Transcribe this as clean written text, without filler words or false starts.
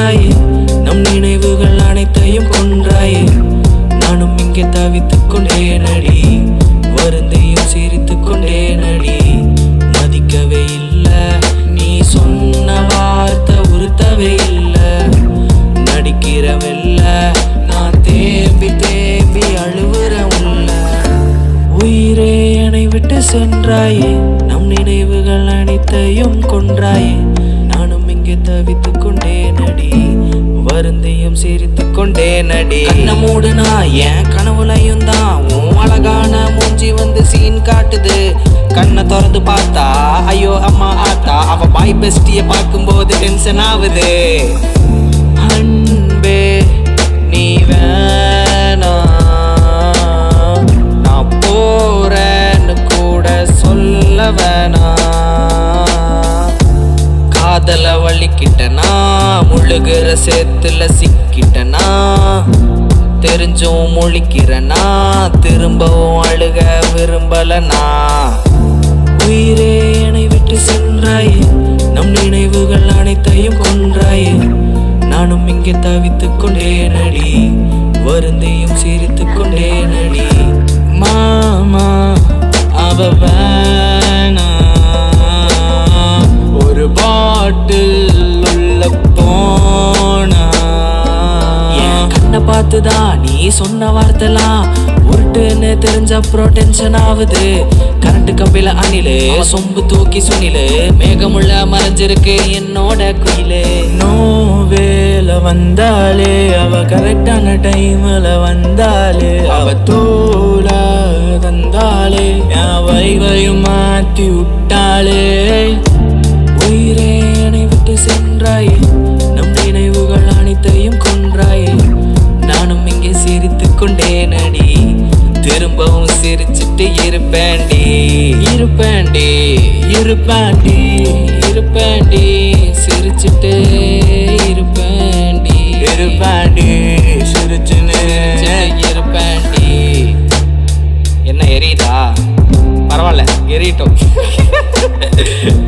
சென்றாயே நம் நினைவுகள் அனைத்தையும் கொன்றாயே நானும் இங்கே தவித்துக் கொண்டேனடி வருந்தையும் சிரித்துக் கொண்டேனடி மதிக்கவே இல்ல நீ சொன்ன வார்த்தை உறுத்தவே இல்ல நடிக்கிறவில்ல நான் தேம்பி தேம்பி அழுவுற உள்ள உயிரே என்னை விட்டு சென்றாயே நம் நினைவுகள் அனைத்தையும் கொன்றாயே நானும் இங்கே தவித்துக் கொண்டேனடி வருந்தையும் சிரித்துக் கொண்டேனடி கண்ண மூடுனா என் கனவுலையும் தான் உன் அழகான மூஞ்சி வந்து சீன் காட்டுது கண்ணை திறந்து பார்த்தா ஐயோ அம்மா ஆத்தா அவ பாய் பெஸ்டிய பார்க்கும்போது டென்ஷன் ஆகுது அன்பே நீ வேணா நான் போறேன்னு கூட சொல்ல வேணா காதல வலிக்கிட்டனா முழுகிற சேத்துல சிக்கிட்டனா தெரிஞ்சும் முழிக்கிறனா திரும்பவும் அழுக விரும்பலனா உயிரே என்னை விட்டு சென்றாயே நம் நினைவுகள் அனைத்தையும் கொன்றாயே நானும் இங்கே தவித்துக் கொண்டேனடி வருந்தையும் சிரித்துக் கொண்டேனடி மாமா அவ வேணா ஒரு பாட்டில் உள்ள போனா என் கண்ணை பார்த்துதான் நீ சொன்ன வார்த்தைலாம் உருட்டுன்னு தெரிஞ்ச அப்புறம் டென்ஷன் ஆகுது கரண்ட் கம்பில அணிலு சொம்பு தூக்கி சுனிலு மேகமுள்ள மறைஞ்சிருக்கு என்னோட குயிலு நோவேல வந்தாலே அவ கரெக்டான டைம்ல வந்தாலே அவ தோல தந்தாலே என் வைவையும் மாத்தி விட்டாளே உயிரே என்னை விட்டு சென்றாயே நம் நினைவுகள் அனைத்தையும் கொன்றாயே நானும் இங்கே சிரித்துக் கொண்டேனடி திரும்பவும் சிரிச்சிட்டு இருப்பேண்டி இருப்பேண்டி இருப்பேண்டி இருப்பேண்டி சிரிச்சிட்டு இருப்பேண்டி இருப்பேண்டி சிரிச்சுன்னு இருப்பேண்டி என்ன எரியுதா பரவாயில்ல எரியட்டும்